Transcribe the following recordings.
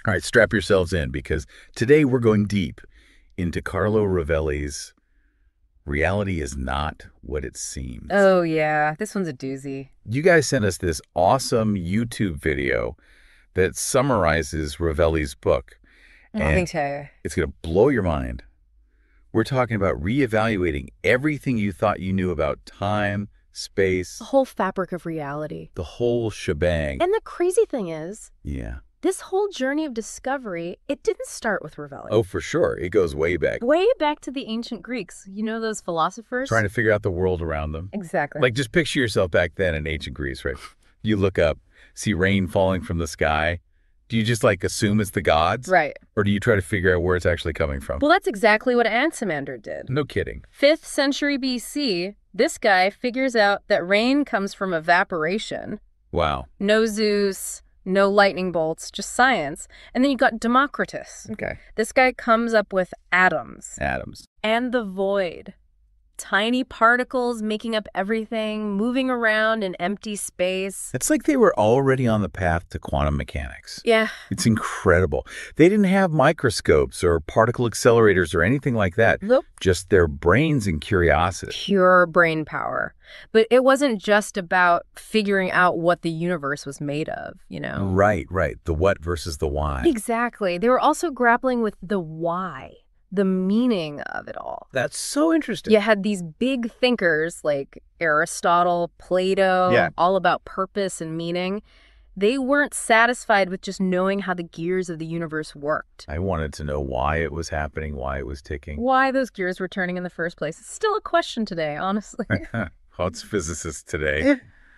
All right, strap yourselves in because today we're going deep into Carlo Rovelli's Reality is Not What It Seems. Oh, yeah. This one's a doozy. You guys sent us this awesome YouTube video that summarizes Rovelli's book. Let me tell you. It's going to blow your mind. We're talking about reevaluating everything you thought you knew about time, space. The whole fabric of reality. The whole shebang. And the crazy thing is, yeah. This whole journey of discovery, it didn't start with Rovelli. Oh, for sure. It goes way back. Way back to the ancient Greeks. You know those philosophers? Trying to figure out the world around them. Exactly. Like, just picture yourself back then in ancient Greece, right? You look up, see rain falling from the sky. Do you just, assume it's the gods? Right. Or do you try to figure out where it's actually coming from? Well, that's exactly what Anaximander did. No kidding. 5th century BC, this guy figures out that rain comes from evaporation. Wow. No Zeus, no lightning bolts, just science. And then you got Democritus. Okay. This guy comes up with atoms. Atoms. And the void. Tiny particles making up everything, moving around in empty space. It's like they were already on the path to quantum mechanics. Yeah. It's incredible. They didn't have microscopes or particle accelerators or anything like that. Nope. Just their brains and curiosity. Pure brain power. But it wasn't just about figuring out what the universe was made of, you know? Right. The what versus the why. Exactly. They were also grappling with the why. The meaning of it all. That's so interesting. You had these big thinkers like Aristotle, Plato, all about purpose and meaning. They weren't satisfied with just knowing how the gears of the universe worked. I wanted to know why it was happening, why it was ticking. Why those gears were turning in the first place. It's still a question today, honestly. It's physicists today.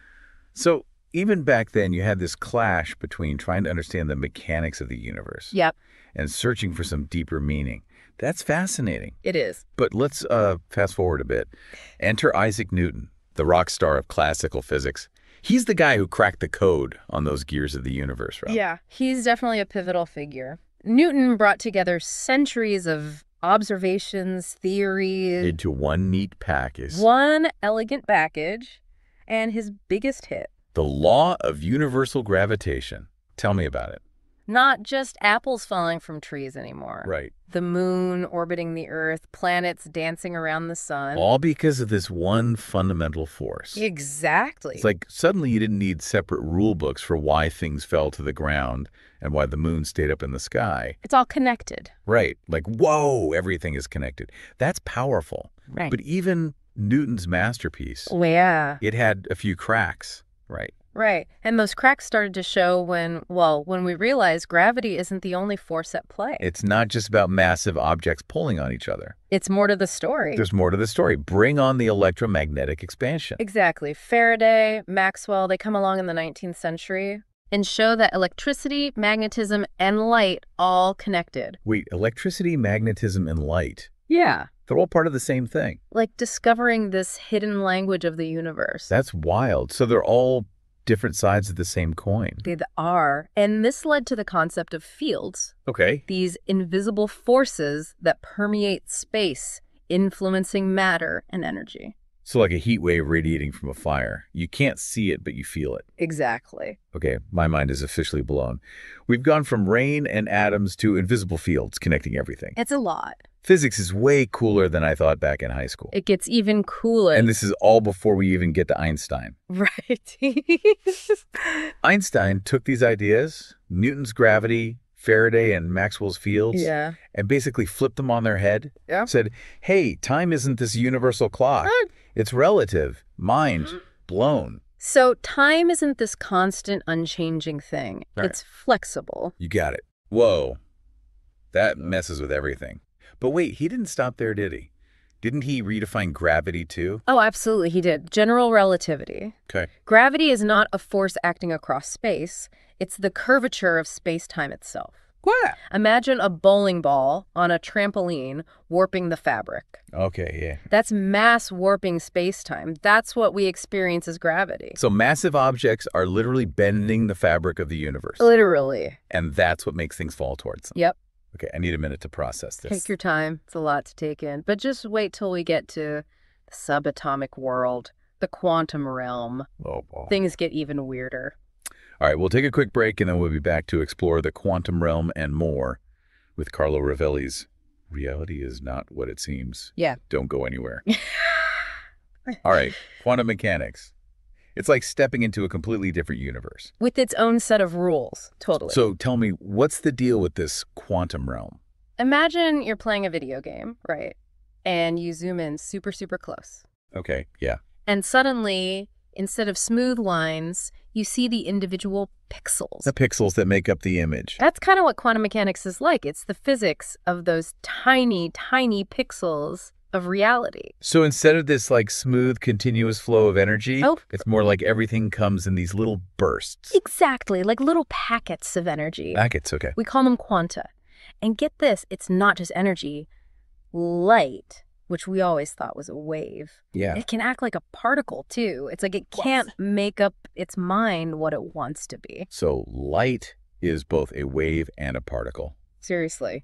So even back then, you had this clash between trying to understand the mechanics of the universe. Yep. And searching for some deeper meaning. That's fascinating. It is. But let's fast forward a bit. Enter Isaac Newton, the rock star of classical physics. He's the guy who cracked the code on those gears of the universe, right? Yeah, he's definitely a pivotal figure. Newton brought together centuries of observations, theories. Into one neat package. One elegant package, and his biggest hit. The law of universal gravitation. Tell me about it. Not just apples falling from trees anymore. Right. The moon orbiting the Earth, planets dancing around the sun. All because of this one fundamental force. Exactly. It's like suddenly you didn't need separate rule books for why things fell to the ground and why the moon stayed up in the sky. It's all connected. Right. Like, whoa, everything is connected. That's powerful. Right. But even Newton's masterpiece, it had a few cracks, right? Right. And those cracks started to show when we realized gravity isn't the only force at play. It's not just about massive objects pulling on each other. It's more to the story. There's more to the story. Bring on the electromagnetic expansion. Exactly. Faraday, Maxwell, they come along in the 19th century and show that electricity, magnetism, and light all connected. Wait, electricity, magnetism, and light? Yeah. They're all part of the same thing. Like discovering this hidden language of the universe. That's wild. So they're all different sides of the same coin. They are. And this led to the concept of fields. Okay. These invisible forces that permeate space, influencing matter and energy. So like a heat wave radiating from a fire. You can't see it, but you feel it. Exactly. Okay, my mind is officially blown. We've gone from rain and atoms to invisible fields connecting everything. It's a lot. Physics is way cooler than I thought back in high school. It gets even cooler. And this is all before we even get to Einstein. Right. Einstein took these ideas, Newton's gravity, Faraday and Maxwell's fields, and basically flipped them on their head. Yeah. Said, hey, time isn't this universal clock. It's relative. Mind blown. So time isn't this constant, unchanging thing. Right. It's flexible. You got it. Whoa. That messes with everything. But wait, he didn't stop there, did he? Didn't he redefine gravity, too? Oh, absolutely, he did. General relativity. Okay. Gravity is not a force acting across space. It's the curvature of space-time itself. What? Imagine a bowling ball on a trampoline warping the fabric. Okay, yeah. That's mass warping space-time. That's what we experience as gravity. So massive objects are literally bending the fabric of the universe. Literally. And that's what makes things fall towards them. Yep. Okay, I need a minute to process this. Take your time. It's a lot to take in. But just wait till we get to the subatomic world, the quantum realm. Oh, boy. Things get even weirder. All right, we'll take a quick break, and then we'll be back to explore the quantum realm and more with Carlo Rovelli's Reality is Not What It Seems. Yeah. Don't go anywhere. All right, quantum mechanics. It's like stepping into a completely different universe. With its own set of rules, totally. So tell me, what's the deal with this quantum realm? Imagine you're playing a video game, right? And you zoom in super, super close. Okay, yeah. And suddenly, instead of smooth lines, you see the individual pixels. The pixels that make up the image. That's kind of what quantum mechanics is like. It's the physics of those tiny, tiny pixels of reality. So instead of this like smooth, continuous flow of energy, it's more like everything comes in these little bursts. Exactly, like little packets of energy. Packets, okay. We call them quanta. And get this, it's not just energy. Light, which we always thought was a wave. Yeah. It can act like a particle, too. It's like it can't make up its mind what it wants to be. So light is both a wave and a particle. Seriously.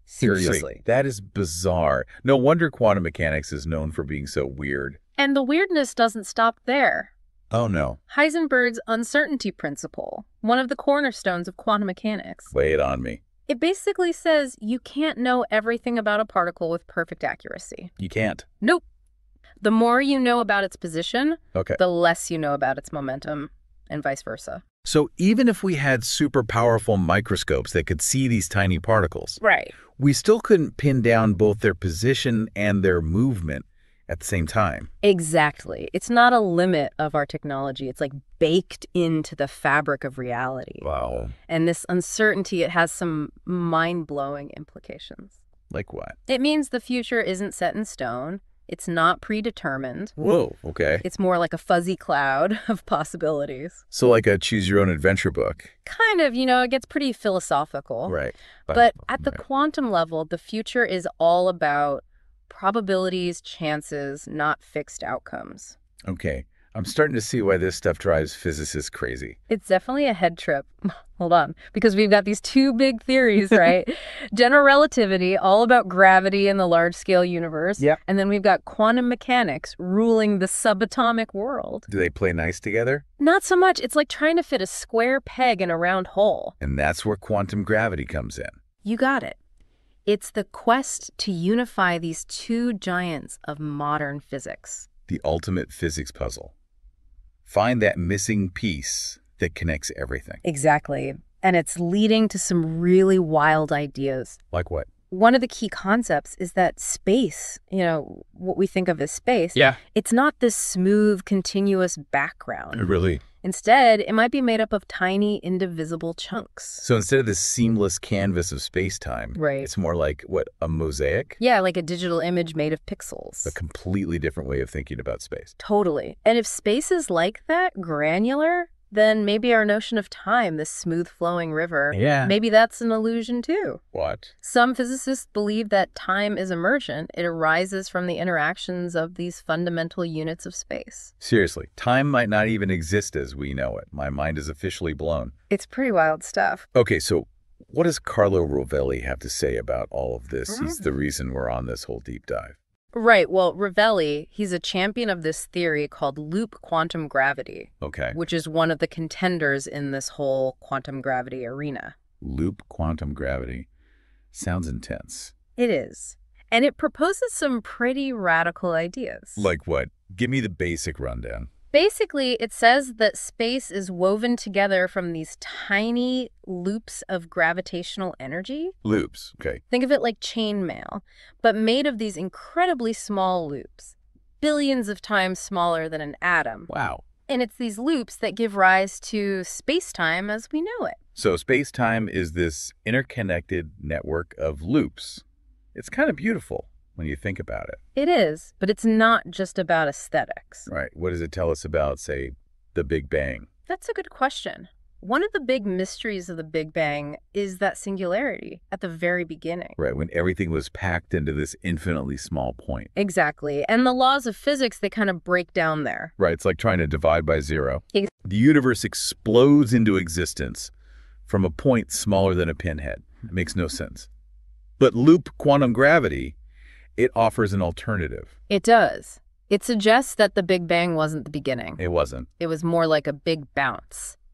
That is bizarre. No wonder quantum mechanics is known for being so weird. And the weirdness doesn't stop there. Oh, no. Heisenberg's uncertainty principle, one of the cornerstones of quantum mechanics. Lay it on me. It basically says you can't know everything about a particle with perfect accuracy. You can't? Nope. The more you know about its position, the less you know about its momentum, and vice versa. So even if we had super powerful microscopes that could see these tiny particles, we still couldn't pin down both their position and their movement at the same time. Exactly. It's not a limit of our technology. It's like baked into the fabric of reality. Wow. And this uncertainty, it has some mind-blowing implications. Like what? It means the future isn't set in stone. It's not predetermined. Whoa, okay. It's more like a fuzzy cloud of possibilities. So like a choose-your-own-adventure book. Kind of, it gets pretty philosophical. Right. But at the quantum level, the future is all about probabilities, chances, not fixed outcomes. Okay. I'm starting to see why this stuff drives physicists crazy. It's definitely a head trip. Hold on. Because we've got these two big theories, right? General relativity, all about gravity in the large-scale universe. Yep. And then we've got quantum mechanics ruling the subatomic world. Do they play nice together? Not so much. It's like trying to fit a square peg in a round hole. And that's where quantum gravity comes in. You got it. It's the quest to unify these two giants of modern physics. The ultimate physics puzzle. Find that missing piece that connects everything. Exactly. And it's leading to some really wild ideas. Like what? One of the key concepts is that space, what we think of as space, it's not this smooth, continuous background. Really? Instead, it might be made up of tiny, indivisible chunks. So instead of this seamless canvas of space-time, it's more like, what, a mosaic? Yeah, like a digital image made of pixels. A completely different way of thinking about space. Totally. And if space is like that, granular, then maybe our notion of time, this smooth-flowing river, maybe that's an illusion too. What? Some physicists believe that time is emergent. It arises from the interactions of these fundamental units of space. Seriously, time might not even exist as we know it. My mind is officially blown. It's pretty wild stuff. Okay, so what does Carlo Rovelli have to say about all of this? He's the reason we're on this whole deep dive. Right. Well, Rovelli, he's a champion of this theory called loop quantum gravity. Okay. Which is one of the contenders in this whole quantum gravity arena. Loop quantum gravity. Sounds intense. It is. And it proposes some pretty radical ideas. Like what? Give me the basic rundown. Basically, it says that space is woven together from these tiny loops of gravitational energy. Loops, okay. Think of it like chainmail, but made of these incredibly small loops, billions of times smaller than an atom. Wow. And it's these loops that give rise to space-time as we know it. So space-time is this interconnected network of loops. It's kind of beautiful when you think about it. It is, but it's not just about aesthetics. Right. What does it tell us about, say, the Big Bang? That's a good question. One of the big mysteries of the Big Bang is that singularity at the very beginning. Right, when everything was packed into this infinitely small point. Exactly. And the laws of physics, they kind of break down there. Right, it's like trying to divide by zero. The universe explodes into existence from a point smaller than a pinhead. It makes no sense. But loop quantum gravity, it offers an alternative. It does. It suggests that the Big Bang wasn't the beginning. It wasn't. It was more like a big bounce.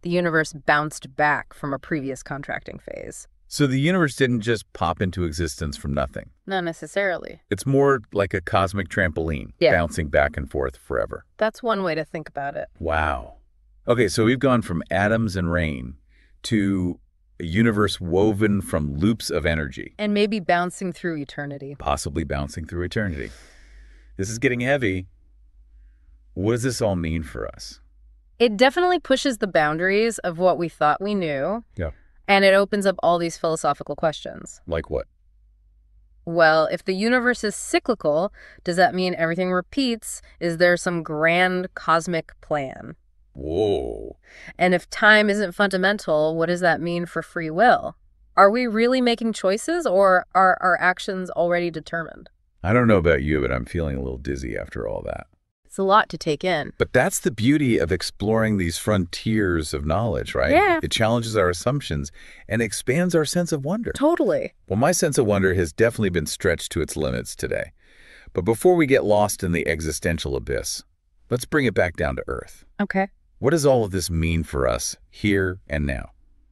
the universe bounced back from a previous contracting phase. So the universe didn't just pop into existence from nothing. Not necessarily. It's more like a cosmic trampoline, bouncing back and forth forever. That's one way to think about it. Wow. Okay, so we've gone from atoms and rain to a universe woven from loops of energy. And maybe bouncing through eternity. Possibly bouncing through eternity. This is getting heavy. What does this all mean for us? It definitely pushes the boundaries of what we thought we knew. Yeah. And it opens up all these philosophical questions. Like what? Well, if the universe is cyclical, does that mean everything repeats? Is there some grand cosmic plan? Whoa. And if time isn't fundamental, what does that mean for free will? Are we really making choices, or are our actions already determined? I don't know about you, but I'm feeling a little dizzy after all that. It's a lot to take in. But that's the beauty of exploring these frontiers of knowledge, right? Yeah. It challenges our assumptions and expands our sense of wonder. Totally. Well, my sense of wonder has definitely been stretched to its limits today. But before we get lost in the existential abyss, let's bring it back down to earth. Okay. What does all of this mean for us here and now?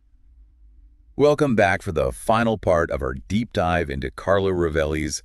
Welcome back for the final part of our deep dive into Carlo Rovelli's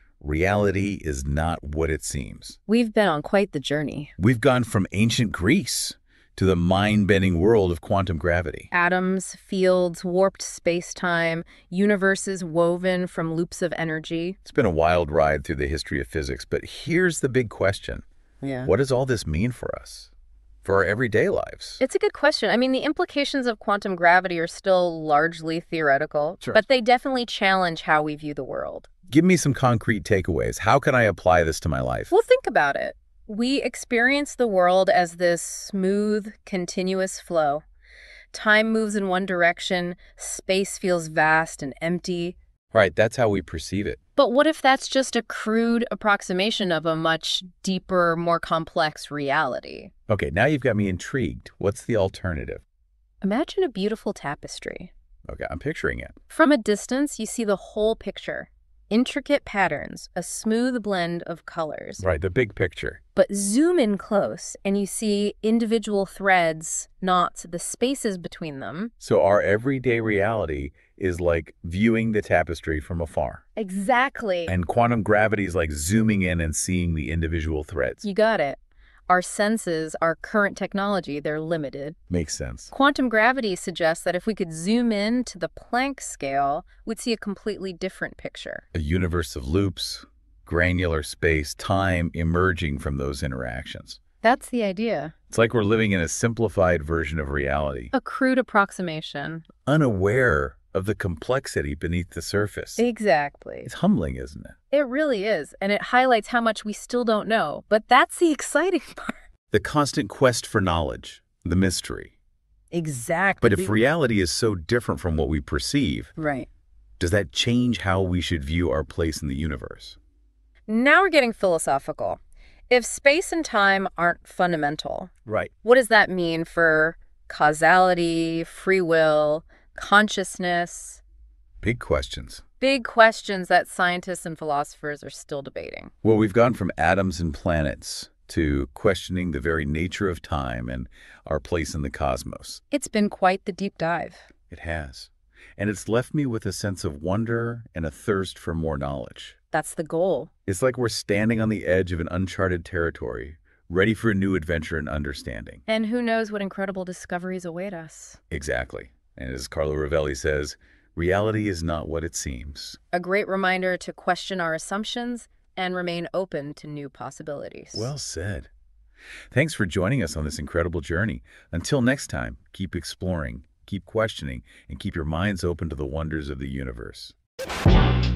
Reality is Not What It Seems. We've been on quite the journey. We've gone from ancient Greece to the mind-bending world of quantum gravity. Atoms, fields, warped space-time, universes woven from loops of energy. It's been a wild ride through the history of physics, but here's the big question. Yeah. What does all this mean for us? For our everyday lives? It's a good question. I mean, the implications of quantum gravity are still largely theoretical, Sure. But they definitely challenge how we view the world. Give me some concrete takeaways. How can I apply this to my life? Well, think about it. We experience the world as this smooth, continuous flow. Time moves in one direction, space feels vast and empty. Right, that's how we perceive it. But what if that's just a crude approximation of a much deeper, more complex reality? Okay, now you've got me intrigued. What's the alternative? Imagine a beautiful tapestry. Okay, I'm picturing it. From a distance, you see the whole picture. Intricate patterns, a smooth blend of colors. Right, the big picture. But zoom in close and you see individual threads, knots, the spaces between them. So our everyday reality is like viewing the tapestry from afar. Exactly. And quantum gravity is like zooming in and seeing the individual threads. You got it. Our senses, our current technology, they're limited. Makes sense. Quantum gravity suggests that if we could zoom in to the Planck scale, we'd see a completely different picture. A universe of loops, granular space, time emerging from those interactions. That's the idea. It's like we're living in a simplified version of reality. A crude approximation. Unaware of the complexity beneath the surface. Exactly. It's humbling, isn't it? It really is, and it highlights how much we still don't know. But that's the exciting part. The constant quest for knowledge, the mystery. Exactly. But if reality is so different from what we perceive, right, does that change how we should view our place in the universe? Now we're getting philosophical. If space and time aren't fundamental, right, what does that mean for causality, free will, consciousness? Big questions. Big questions that scientists and philosophers are still debating. Well, we've gone from atoms and planets to questioning the very nature of time and our place in the cosmos. It's been quite the deep dive. It has. And it's left me with a sense of wonder and a thirst for more knowledge. That's the goal. It's like we're standing on the edge of an uncharted territory, ready for a new adventure and understanding. And who knows what incredible discoveries await us. Exactly. And as Carlo Rovelli says, reality is not what it seems. A great reminder to question our assumptions and remain open to new possibilities. Well said. Thanks for joining us on this incredible journey. Until next time, keep exploring, keep questioning, and keep your minds open to the wonders of the universe.